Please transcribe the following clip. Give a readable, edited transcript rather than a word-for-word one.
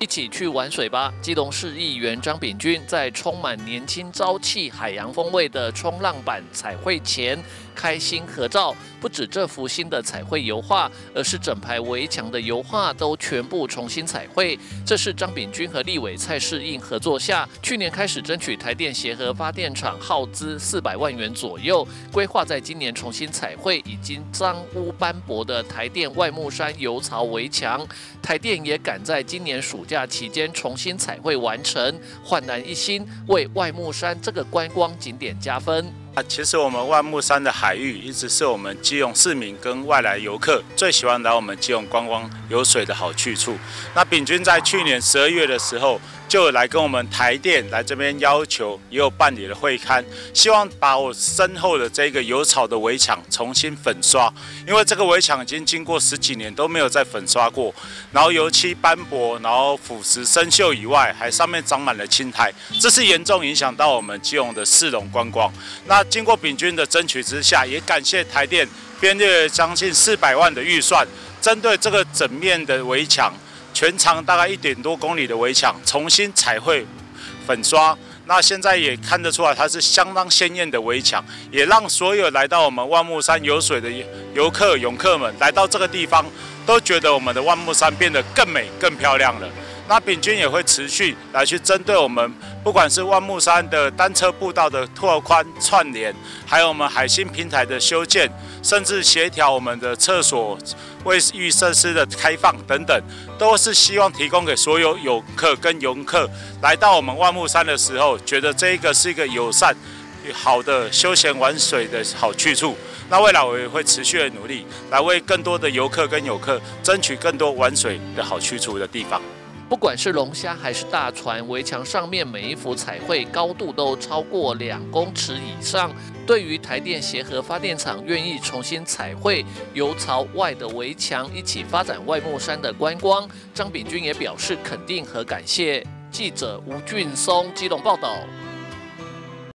一起去玩水吧！基隆市议员张炳军在充满年轻朝气、海洋风味的冲浪板彩绘前开心合照。不止这幅新的彩绘油画，而是整排围墙的油画都全部重新彩绘。这是张炳军和立委蔡适应合作下，去年开始争取台电协和发电厂耗资400万元左右，规划在今年重新彩绘已经脏污斑驳的台电外木山油槽围墙。台电也赶在今年暑假期间重新彩绘完成，焕然一新，为外木山这个观光景点加分。 其实我们外木山的海域一直是我们基隆市民跟外来游客最喜欢来我们基隆观光有水的好去处。那炳军在去年12月的时候，就来跟我们台电来这边要求，也有办理了会勘，希望把我身后的这个油槽的围墙重新粉刷，因为这个围墙已经经过10几年都没有再粉刷过，然后油漆斑驳，然后腐蚀生锈以外，还上面长满了青苔，这是严重影响到我们基隆的市容观光。那经过炳军的争取之下，也感谢台电编列了将近400万的预算，针对这个整面的围墙，全长大概1点多公里的围墙，重新彩绘粉刷。那现在也看得出来，它是相当鲜艳的围墙，也让所有来到我们万木山游水的游客、泳客们来到这个地方，都觉得我们的万木山变得更美、更漂亮了。那炳军也会持续来去针对我们，不管是万木山的单车步道的拓宽串联，还有我们海星平台的修建，甚至协调我们的厕所、卫浴设施的开放等等，都是希望提供给所有游客跟游客来到我们万木山的时候，觉得这一个是一个友善、好的休闲玩水的好去处。那未来我也会持续的努力，来为更多的游客跟游客争取更多玩水的好去处的地方。 不管是龙虾还是大船，围墙上面每一幅彩绘高度都超过2公尺以上。对于台电协和发电厂愿意重新彩绘油槽外的围墙，一起发展外木山的观光，张炳军也表示肯定和感谢。记者吴俊松基隆报道。